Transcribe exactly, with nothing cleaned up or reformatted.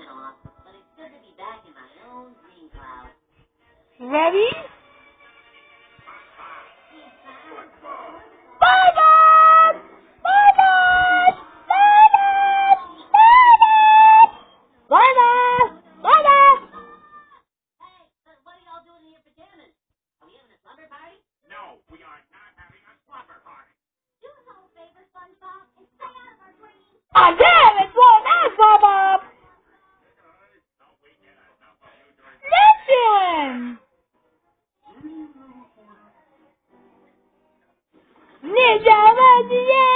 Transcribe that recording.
Ready? Bye bye! Bye bye! Bye bye! Bye bye! Bye bye! Bye bye! Ah, damn it! Well, that's Bob Bob! Listen! Ninja Legend!